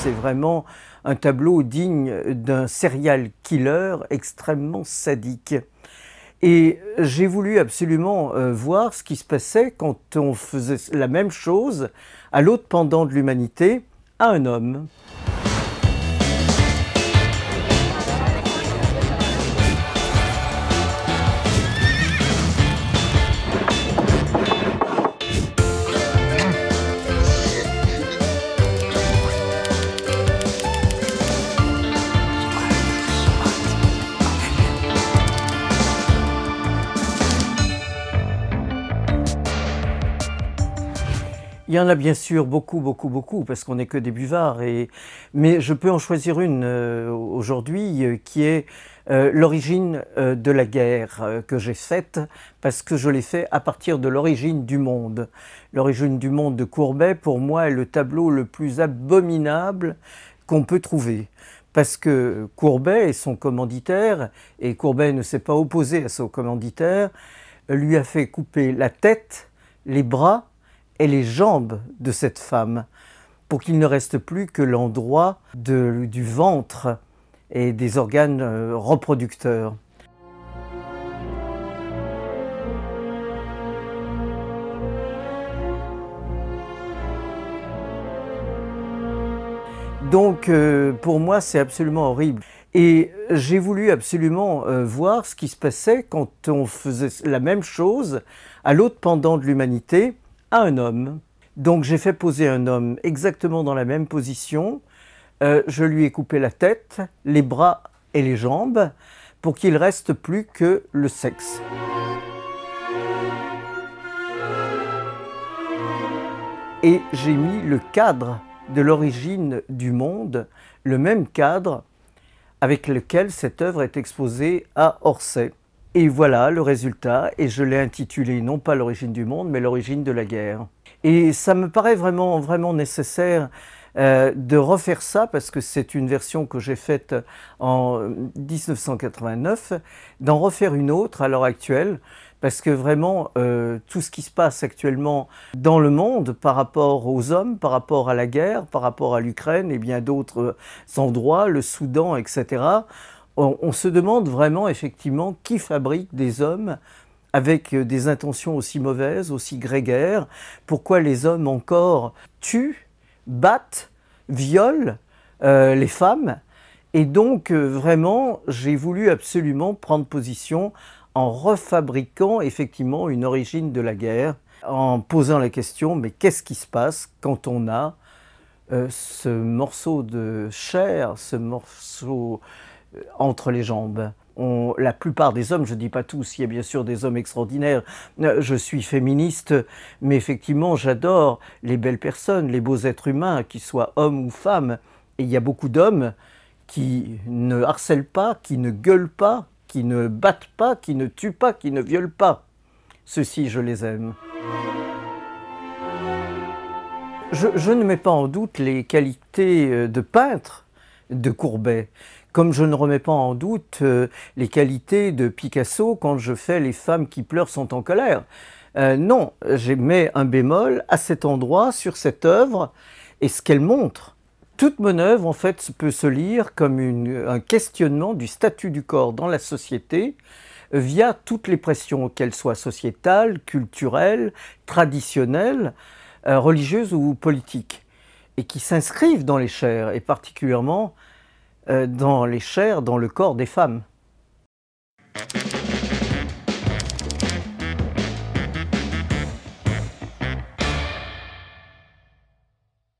c'est vraiment un tableau digne d'un serial killer extrêmement sadique. Et j'ai voulu absolument voir ce qui se passait quand on faisait la même chose à l'autre pendant de l'humanité, à un homme. Il y en a bien sûr beaucoup, parce qu'on n'est que des buvards. Mais je peux en choisir une aujourd'hui qui est l'origine de la guerre que j'ai faite, parce que je l'ai fait à partir de l'origine du monde. L'origine du monde de Courbet, pour moi, est le tableau le plus abominable qu'on peut trouver. Parce que Courbet et son commanditaire, et Courbet ne s'est pas opposé à son commanditaire, lui a fait couper la tête, les bras, et les jambes de cette femme, pour qu'il ne reste plus que l'endroit du ventre et des organes reproducteurs. Donc pour moi c'est absolument horrible. Et j'ai voulu absolument voir ce qui se passait quand on faisait la même chose à l'autre pendant de l'humanité, à un homme. Donc j'ai fait poser un homme exactement dans la même position. Je lui ai coupé la tête, les bras et les jambes pour qu'il ne reste plus que le sexe. Et j'ai mis le cadre de l'origine du monde, le même cadre avec lequel cette œuvre est exposée à Orsay. Et voilà le résultat, et je l'ai intitulé non pas l'origine du monde, mais l'origine de la guerre. Et ça me paraît vraiment nécessaire de refaire ça, parce que c'est une version que j'ai faite en 1989, d'en refaire une autre à l'heure actuelle, parce que vraiment tout ce qui se passe actuellement dans le monde par rapport aux hommes, par rapport à la guerre, par rapport à l'Ukraine et bien d'autres endroits, le Soudan, etc., on se demande vraiment effectivement qui fabrique des hommes avec des intentions aussi mauvaises, aussi grégaires. Pourquoi les hommes encore tuent, battent, violent les femmes. Et donc vraiment, j'ai voulu absolument prendre position en refabriquant effectivement une origine de la guerre, en posant la question, mais qu'est-ce qui se passe quand on a ce morceau de chair, ce morceau entre les jambes. La plupart des hommes, je ne dis pas tous, il y a bien sûr des hommes extraordinaires, je suis féministe, mais effectivement j'adore les belles personnes, les beaux êtres humains, qu'ils soient hommes ou femmes, et il y a beaucoup d'hommes qui ne harcèlent pas, qui ne gueulent pas, qui ne battent pas, qui ne tuent pas, qui ne violent pas. Ceux-ci, je les aime. Je ne mets pas en doute les qualités de peintre de Courbet, comme je ne remets pas en doute les qualités de Picasso quand je fais Les femmes qui pleurent sont en colère. Non, j'ai mis un bémol à cet endroit, sur cette œuvre, et ce qu'elle montre. Toute mon œuvre, en fait, peut se lire comme un questionnement du statut du corps dans la société, via toutes les pressions, qu'elles soient sociétales, culturelles, traditionnelles, religieuses ou politiques, et qui s'inscrivent dans les chairs, et particulièrement dans les chairs, dans le corps des femmes.